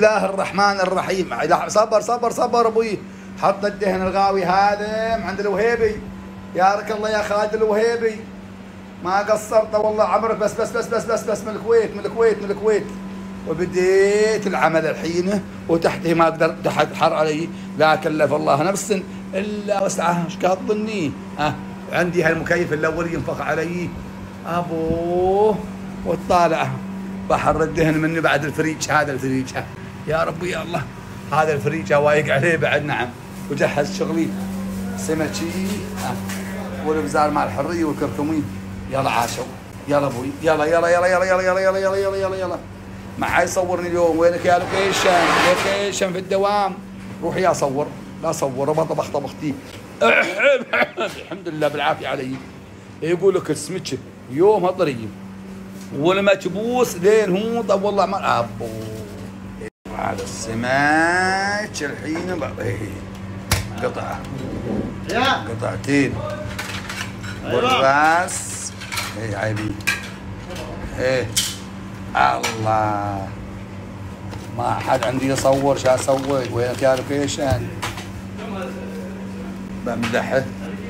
الله الرحمن الرحيم. صبر صبر صبر ابوي. حط الدهن الغاوي هذا من عند الوهيبي. يارك الله يا خالد الوهيبي، ما قصرت والله عمرك. بس بس بس بس بس بس من الكويت من الكويت من الكويت. وبديت العمل الحين، وتحته ما اقدر تحت حر علي، لا كلف الله نفسا الا وسعها. ايش قاعد تظني؟ عندي هالمكيف الاول ينفخ علي ابوه، وطالع بحر الدهن مني بعد الفريج. هذا الفريج يا ربي يا الله، هذا الفريج وايق عليه بعد. نعم. وجهز شغلي سمكي والبزار مال الحريه والكركمين. يلا عاشوا، يلا ابوي، يلا يلا يلا يلا يلا يلا يلا يلا يلا يلا يلا. معاي صورني اليوم. وينك يا لوكيشن؟ لوكيشن في الدوام. روح يا صور. لا صور بطبخ طبختي. الحمد لله بالعافيه علي. يقول لك السمكه يومها طريه ولما تبوس لين هو. طب والله ما ابو هذا السمك الحين قطعه قطعتين والراس. ايه عيبي. ايه الله، ما حد عندي يصور. شو اسوي؟ وينك يا لوكيشن؟ بمدحه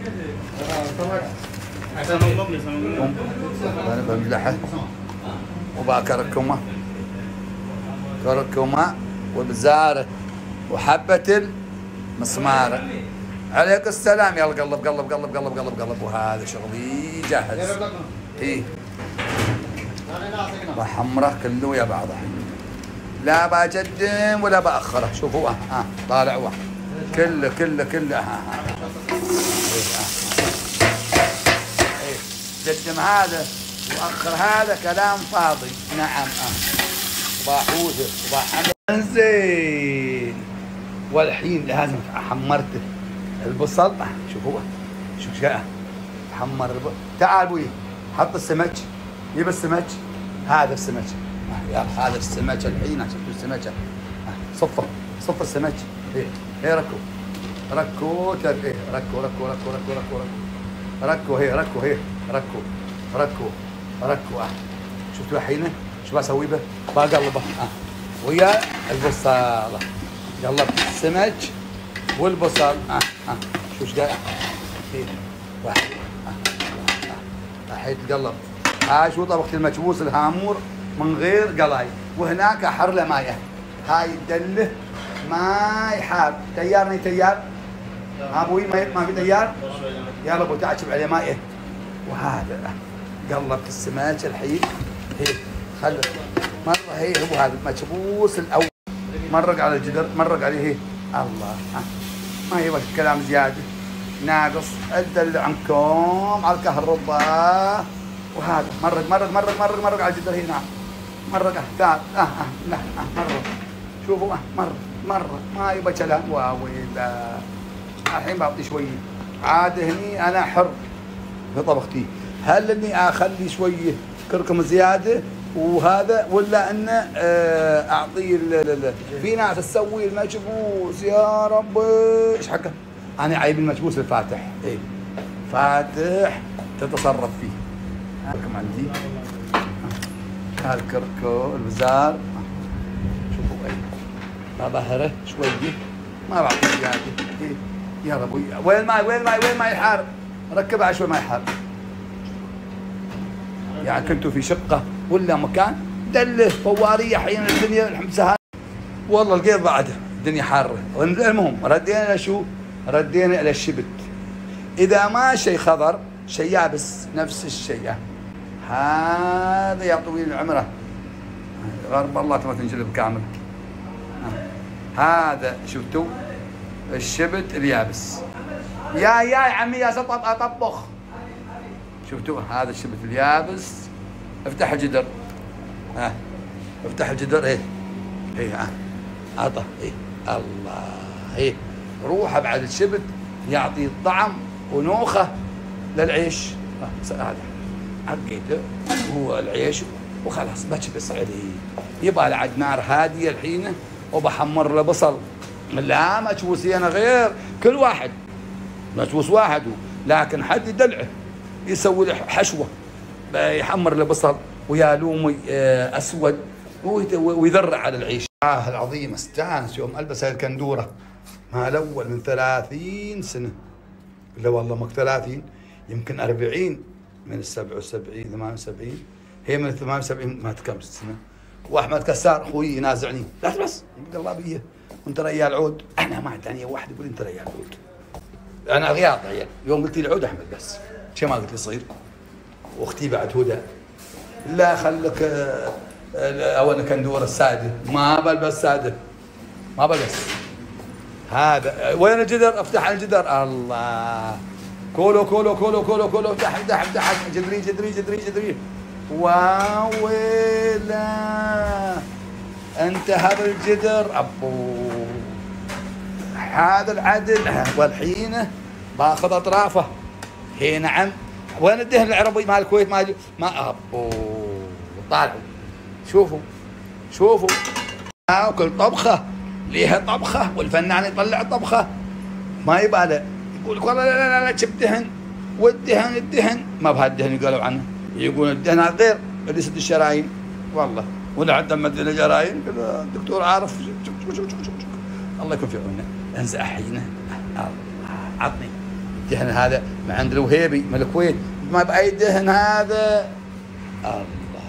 انا بمدحه وباكركمه كركمه وبزاره وحبه المسماره. عليك السلام. يلا قلب قلب قلب قلب قلب قلب. وهذا شغلي جاهز. ايه بحمره كله يا بعضه، لا بقدم ولا باخره. شوفوا طالع واحد كله كله كله. قدم هذا واخر هذا كلام فاضي. نعم. وباحوزه وبحمر. زين. والحين لازم حمرته البصل. شوفوا شو شاء حمر تعال ابوي، حط السمك. جيب السمك. هذا السمك. يلا هذا السمك الحين. شفتوا السمكه؟ صفه صفه السمك. ايه ركو ركو ايه ركو ركو ركو ركو ركو ركو هي ركو هي ركو ركو ركو. شفتوا الحين شو بسوي به؟ بقلبه ويا البصاله. قلبت السمك والبصل. شو ايش قاعد؟ واحد الحين تقلب. هاي شو طبخة المكبوس الهامور من غير قلاي. وهناك احر له مايه. هاي الدله ماي حار. تيارني تيار ابوي؟ ما في تيار. يلا ابو تعشب عليه مايه. وهذا قلبت السمك الحين. هي خلي مره. هي هو هذا المكبوس الاول. مرق على الجدر، مرق عليه. هي الله ما يبغى كلام زياده ناقص. الدل عنكم على الكهرباء. وهذا مرق مرق مرق مرق مرق على الجدر. هنا مرق ثالث. لا مرق. شوفوا مرق مرق ما يبغى كلام. واويلا الحين بعطي شويه عاد. هني انا حر في طبختي. هل اني اخلي شويه كركم زياده وهذا، ولا انه اعطيه في ناس تسوي المكبوس يا ربي ايش حقه. انا عيب المكبوس الفاتح. ايه فاتح تتصرف فيه. كم عندي هالكركو البزار. شوفوا ايه ببهره شويه ما بعطي زياده. ايه يا ربي. وين ماي وين ماي وين ماي حار؟ ركبها شوي ماي حار. يعني كنتوا في شقه ولا مكان دله فواريه حين الدنيا الحمد سهل. والله لقيت بعده الدنيا حاره. المهم ردينا الى شو؟ ردينا الى الشبت. اذا ما شيء خضر شيء يابس نفس الشيء. هذا يا طويل العمره غرب الله تبغى تنجلب كامل. هذا شفتوا الشبت اليابس. يا عمي يا سطط اطبخ. شفتوا هذا الشبت اليابس. افتح الجدر. افتح الجدر. ايه عطى. ايه الله. ايه روحه بعد الشبت يعطي طعم ونوخه للعيش. هذا عقيته هو العيش وخلاص بكبس عليه. يبغى عاد نار هاديه الحين وبحمر له بصل. لا مكبوسي انا غير كل واحد مكبوس واحد، لكن حد يدلعه يسوي له حشوه يحمر له بصل ويا لومي اسود ويذرع على العيش. العظيم استانس يوم البس هاي الكندوره مع الاول من 30 سنه. لا والله ماك 30، يمكن 40 من 77 78. هي من 78 ما تكمل سنه. واحمد كسار اخوي ينازعني، لا بس يقول الله بيه وانت ريال عود. انا ما عندي واحد يقول انت ريال عود. انا غياط عيال. يوم قلت لي عود احمد بس شي ما قلت لي صغير. واختي بعد هدى لا خلك اول كندوره الساده ما بلبس ساده ما بلبس. هذا وين الجدر؟ افتح الجدر. الله كولو كولو كولو كولو كولو افتح افتح افتح جدري جدري جدري جدري. ويلا انتهى بالجدر ابو. هذا العدل والحين باخذ اطرافه. هي نعم. وين الدهن العربي مال الكويت ما ابو. طالعوا شوفوا شوفوا كل طبخه ليها طبخه والفنان يطلع طبخه ما يباله. يقول لك والله لا لا لا شب دهن والدهن الدهن ما بهالدهن يقولوا عنه. يقول الدهن غير اللي يسد الشرايين والله. ولا حتى مدل الجرايين الدكتور عارف. الله يكون في عوننا. انزع حينه عطني الدهن هذا من عند الوهيبي من الكويت ما باي دهن هذا. الله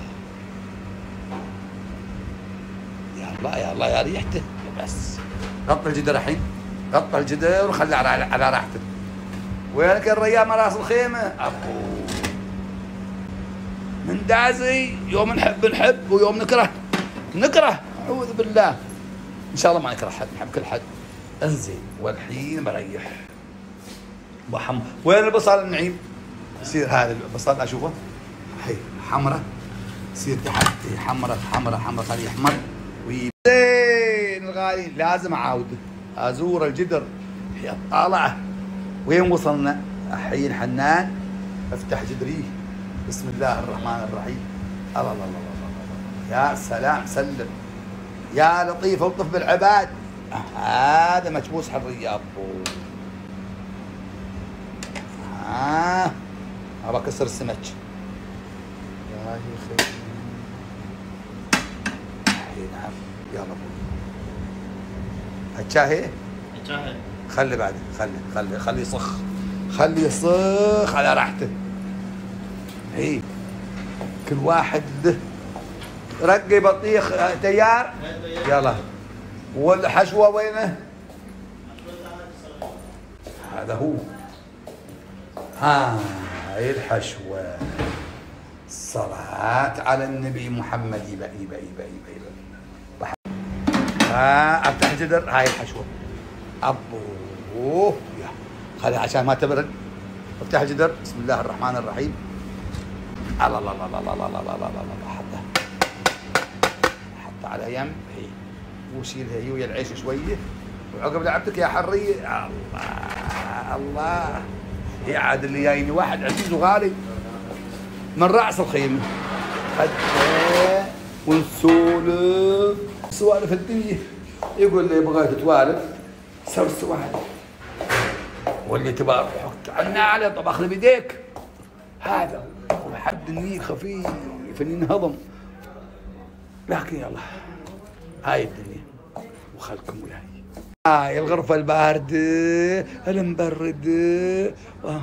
يا الله يا الله يا ريحته. بس غطى الجدر الحين غطى الجدر وخليه على راحته. وينك الريال مراس الخيمه ابو. من دازي يوم نحب ويوم نكره اعوذ بالله. ان شاء الله ما نكره حد نحب كل حد. انزين والحين بريح. وين البصل النعيم؟ يصير هذا البصل اشوفه هي حمراء يصير تحت حمراء حمراء حمراء خليه يحمر زين الغالي. لازم اعاوده ازور الجدر. هي طالعه وين وصلنا؟ الحين حنان افتح جدريه بسم الله الرحمن الرحيم. الله الله الله الله يا سلام سلم يا لطيف الطف بالعباد. هذا مكبوس حريه ابو. ابى اكسر السمك يا اخي. نعم يلا الشاهي الشاهي خلي بعد خلي يصخ خلي يصخ على راحته. هي كل واحد له رقي بطيخ تيار يلا. والحشوه وينه؟ هذا هو. هاي الحشوه. الصلاة على النبي محمد. يبا افتح جدر. هاي الحشوه ابوه خلي عشان ما تبرد. افتح الجدر بسم الله الرحمن الرحيم. الله الله الله الله الله الله الله الله. حط على يم هي وشيلها هي ويا العيش شويه وعقب لعبتك يا حريه. الله الله هي عاد اللي جايني واحد عزيز وغالي من راس الخيمه. خدته ونسولف سوالف الدنيا. يقول لي بغيت توالف سوي السوالف واللي تبغى عنا على طبخ لي بيديك. هذا وحد النيل خفيف ينهضم. لكن يلا هاي الدنيا وخلكم وياي. هاي الغرفة الباردة المبردة.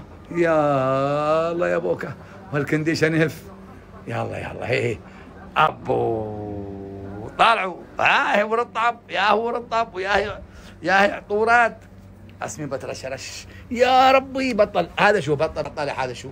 يا الله يا بوكا والكنديشن يهف. يلا يلا هي ابو طالعوا. هي ورطب يا هو رطب ويا هي عطورات. اسمي بترشرش يا ربي. بطل هذا شو بطل هذا شو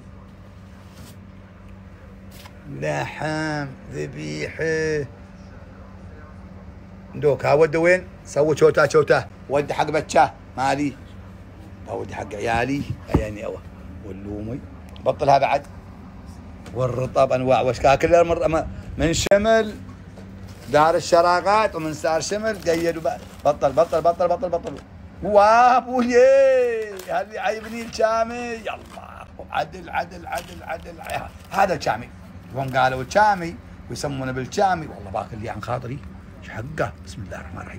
لحم ذبيحه دوك. ها ود وين؟ سووا شوتا ود حق بتشاه مالي ودي حق عيالي عيالي اوه. واللومي بطلها بعد. والرطب انواع واشكال كلها من شمل دار الشراغات ومن سار شمل قيدوا بطل بطل بطل بطل بطل. وابوي هذي عيبني الشامي. يلا عدل عدل عدل عدل. هذا الشامي هم قالوا الشامي ويسمونه بالشامي. والله باكل لي عن خاطري ايش حقه. بسم الله الرحمن الرحيم.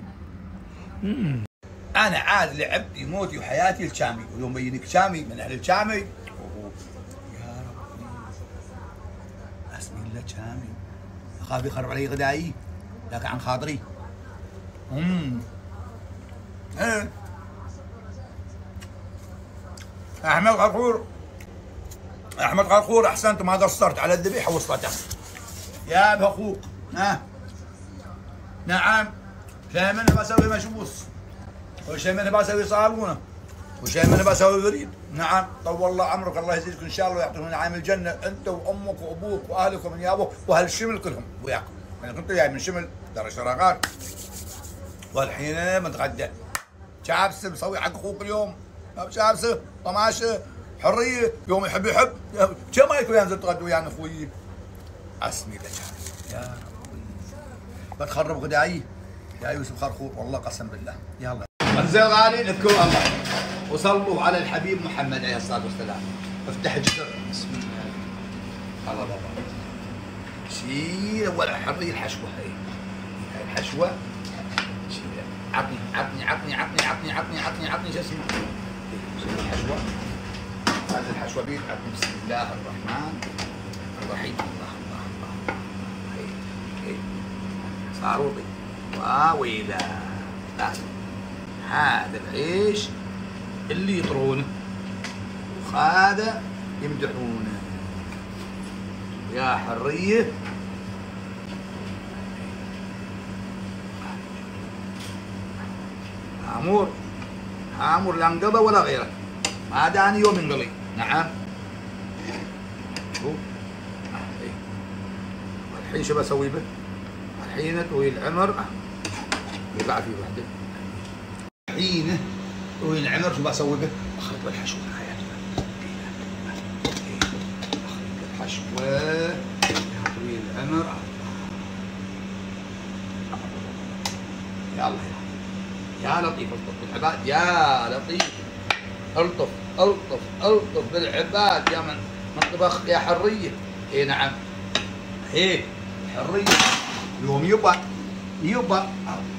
انا عاد لعبتي موتي وحياتي الشامي. ويوم بيجيك شامي من اهل الشامي يا ربي اسمي الله شامي اخاف يخرب علي غدائي. لك عن خاطري. ايه احمد غفور، احمد غفور احسنت ما قصرت على الذبيحه وصلتها يا ابو اخوك. نعم شيء منه بسوي مشبوس، وشيء منه بسوي صالونه، وشيء منه بسوي بريد. نعم طول الله عمرك، الله يزيدكم ان شاء الله ويعطيكم نعيم الجنه انت وامك وابوك واهلكم من يابوك واهل الشمل كلهم وياكم. انا كنت جاي من شمل دار الشراغات والحين متغدى شابسه مسوي حق اخوك اليوم. شابسه طماشه حريه يوم يحب يحب. كم ما يكون ينزل تغدوا ويانا اخوي. اسمي لك يا رب بتخرب غداي يا يوسف خرخور والله قسم بالله. يلا انزين غالي اذكروا الله وصلوا على الحبيب محمد عليه الصلاه والسلام. افتح جسر بسم الله. الله بابا شيل ولا حري الحشوه. هي الحشوه شيل. عطني عطني عطني عطني عطني عطني عطني عطني شو اسمه الحشوه. هذه الحشوه بيد. عطني بسم الله الرحمن الرحيم. الله الله الله. هي صاروطي واويلا. هذا العيش اللي يطرونه وهذا يمدحونه يا حريه. هامور لا انقضى ولا غيره، ما داني يوم ينقضي. نعم شوف الحين شو بسوي به؟ الحين طويل العمر يقع فيه وحده. الحين طويل العمر شو بسوي به؟ اخرج بالحشوه هاي اخرج الحشوه طويل العمر. يلا يا لطيف الطف بالعباد يا لطيف. الطف الطف الطف بالعباد يا من طبخ يا حريه. اي نعم هيك حريه اليوم يبا يلا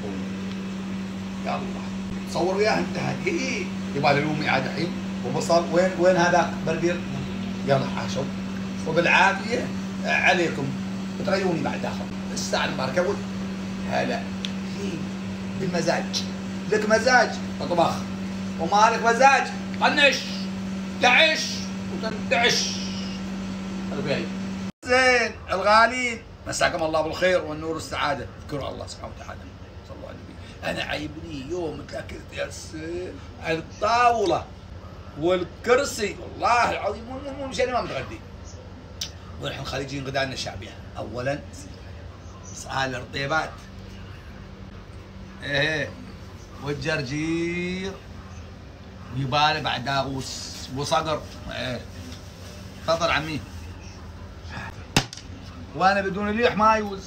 تصور وياه انتهت. هي يبغى له اليوم عاد الحين وبصل. وين هذاك بربير؟ يلا حاشوا وبالعافيه عليكم بتريوني بعد اخر الساعه المركب. هلا بالمزاج، لك مزاج اطبخ وما لك مزاج طنش تعش وتنتعش. زين الغالين مساكم الله بالخير والنور والسعاده. اذكروا الله سبحانه وتعالى. صلوا على النبي. انا عيبني يوم تاكلت يا الطاوله والكرسي والله العظيم مو مشان ما متغدي. ونحن خليجيين غدانا الشعبيه اولا سؤال الرطيبات ايه والجرجير ويبالي بعد داغوس وصقر. ايه تفضل عمي. وانا بدون الريح ما يوز.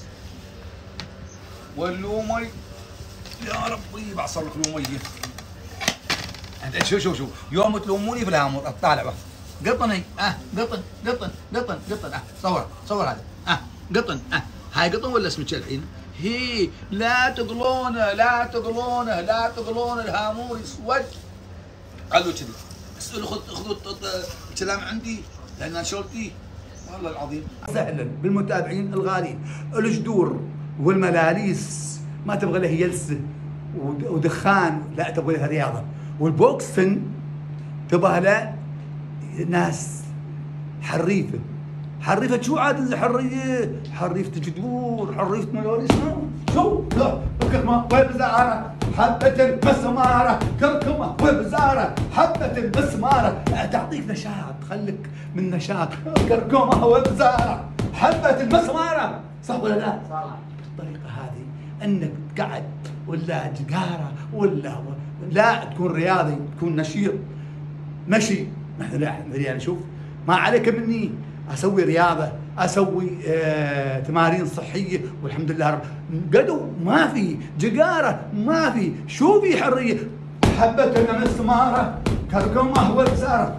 واللومي يا ربي بعصر لك لوميه. انت شو يوم تلوموني في الهامور اطالع بس قطني. قطن قطن قطن قطن. صور هذا. قطن. هاي قطن ولا اسمك الحين؟ هي لا تقلونه لا تقلونه لا تقلونه. الهامور يسود. قالوا كذي اسالوا خذوا الكلام عندي لان انشرتيه والله العظيم. سهلا بالمتابعين الغالين. الجدور والملاليس ما تبغى لها يلسه ودخان، لا تبغى لها رياضه. والبوكسن تبغى له ناس حريفه. حريفه شو عاد حريه؟ حريفه جدور، حريفه ملاليس. شو لا كركمه وبزاره حبه مسماره. كركمه وبزاره حبه مسماره. تعطيك نشاط، تخليك من نشاط. كركمه وبزاره حبه المسماره. صح ولا لا؟ صح. بالطريقه هذه انك تقعد ولا جقاره ولا لا تكون رياضي، تكون نشيط مشي. نحن لا شوف ما عليك مني اسوي رياضه، اسوي تمارين صحيه والحمد لله رب. قدو ما في، جقاره ما في، شو في حريه؟ حبه مسماره كركمه وبزاره.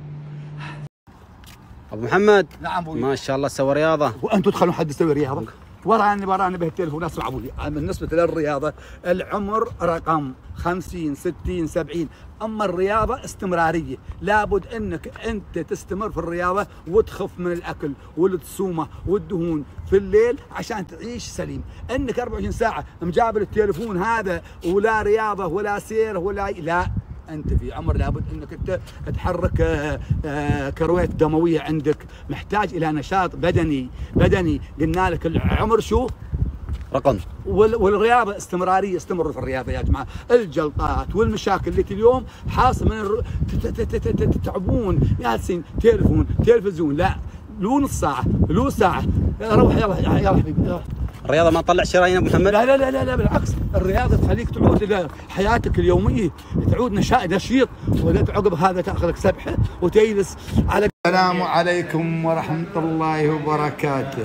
ابو محمد. نعم ابوي. ما شاء الله سوى رياضه. وانتم تخلون حد يسوي رياضه؟ وراني بهالتليفون اسمع ابوي. بالنسبه للرياضه العمر رقم 50 60 70، اما الرياضه استمراريه، لابد انك انت تستمر في الرياضه وتخف من الاكل والتسومه والدهون في الليل عشان تعيش سليم. انك 24 ساعه مجابل التليفون هذا ولا رياضه ولا سير ولا لا، انت في عمر لابد انك انت تحرك كرويات دمويه عندك، محتاج الى نشاط بدني. قلنا لك العمر شو؟ رقم. والرياضه استمراريه. استمروا في الرياضه يا جماعه. الجلطات والمشاكل التي اليوم حاصل من تتعبون جالسين تلفزيون، لا لو نص ساعه لو ساعه روح يلا حبيبي. الرياضه ما تطلع شرايين ابو محمد؟ لا لا لا لا بالعكس، الرياضه تخليك تعود الى حياتك اليوميه، تعود نشيط، عقب هذا تاخذ لك سبحه وتجلس على. السلام عليكم ورحمه الله وبركاته.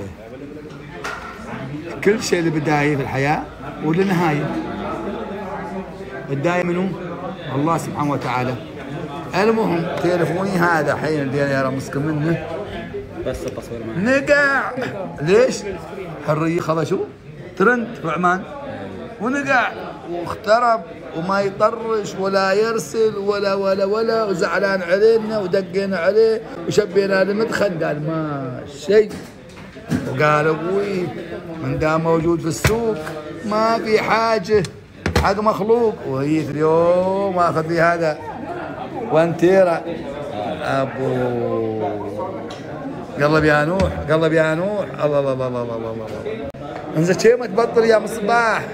كل شيء له بدايه في الحياه وله نهايه. البدايه منو؟ الله سبحانه وتعالى. المهم تليفوني هذا حين اللي مسكن منه بس التصوير نقع. ليش؟ حريه خذ شو؟ ترند في عمان ونقع واخترب وما يطرش ولا يرسل ولا وزعلان علينا ودقينا عليه وشبينا المدخل. قال ما شيء، وقال ابوي من دام موجود في السوق ما في حاجه حق مخلوق. وهي اليوم اخذ لي هذا وانتيرا ابو. قلب يا نوح قلب يا نوح. الله الله الله الله الله الله. انزل شيء ما تبطل يا مصباح.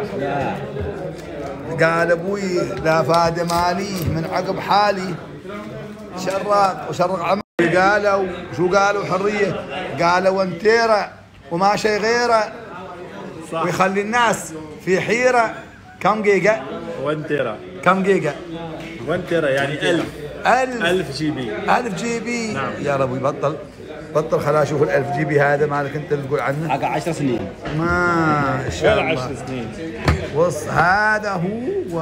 قال ابوي لا فاد مالي من عقب حالي شرق وشرق عمري. قالوا شو قالوا حريه؟ قالوا وانتيرا وما شيء غيره ويخلي الناس في حيره. كم جيجا؟ وانتيرا. كم جيجا؟ وانتيرا يعني 1000 جي بي. 1000 جي بي. نعم. يا ربي بطل خليني اشوف ال1000 جي بي هذا مالك انت اللي تقول عنه. حق 10 سنين ما شاء الله. 10 سنين. هذا هو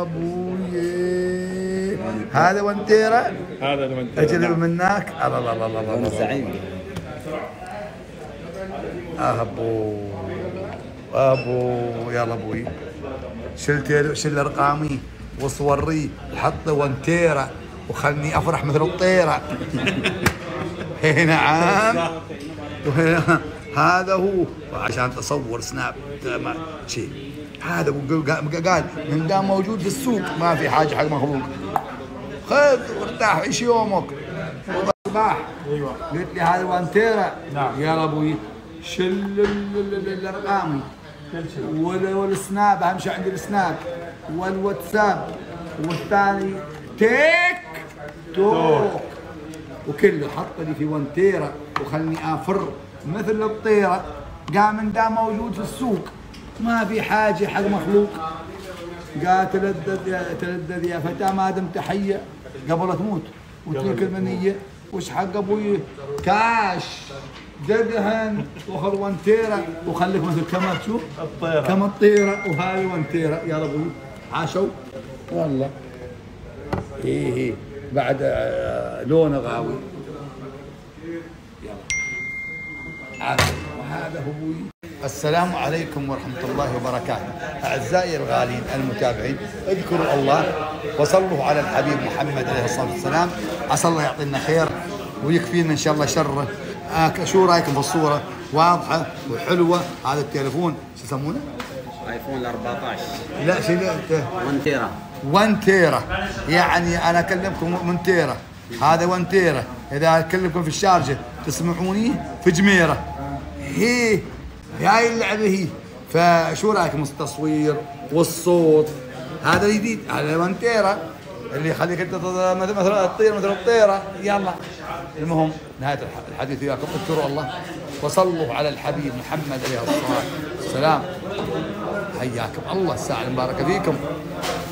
ابوي. هذا وانتيرا. هذا الوانتيرا. اجرب منك. الله الله الله الله. انا زعيم. ابو يلا ابوي. شل ارقامي وصوري حط وانتيرا وخلني افرح مثل الطيره. نعم. هذا هو عشان تصور سناب شيء. هذا قال من دام موجود في السوق ما في حاجه حق مخلوق. خذ وارتاح عيش يومك. صباح ايوه قلت لي هذا وانتيرا. نعم. يا ابوي شل الارقام والسناب. اهم شيء عندي السناب والواتساب والثاني تيك توك وكله. حط لي في وانتيرا وخلني افر مثل الطيره. قام من دام موجود في السوق ما في حاجه حق مخلوق. قال تلذذ يا فتى ما دمت حيه قبل تموت وتلك المنيه. وش حق ابوي؟ كاش دقهن وخذ وانتيرا وخليك مثل كما تشوف الطيره كما الطيره. وهذه وانتيرا يا ابوي عاشوا والله. ايه بعد لونه غاوي. وهذا هو ابوي. السلام عليكم ورحمه الله وبركاته. اعزائي الغالين المتابعين، اذكروا الله وصلوا على الحبيب محمد عليه الصلاه والسلام. عسى الله يعطينا خير ويكفينا ان شاء الله شره. شو رايكم في الصوره؟ واضحه وحلوه. هذا التليفون شو يسمونه؟ ايفون 14. لا شيء 1 تيرا. يعني انا اكلمكم من تيرا. هذا 1 تيرا. اذا اكلمكم في الشارجه تسمعوني في جميره. هاي اللعبه هي. فشو رايكم التصوير والصوت؟ هذا جديد. هذا 1 تيرا اللي يخليك انت مثل الطيره. يلا المهم نهايه الحديث وياكم. اذكروا الله وصلوا على الحبيب محمد عليه الصلاه والسلام. حياكم الله. الساعه المباركه فيكم.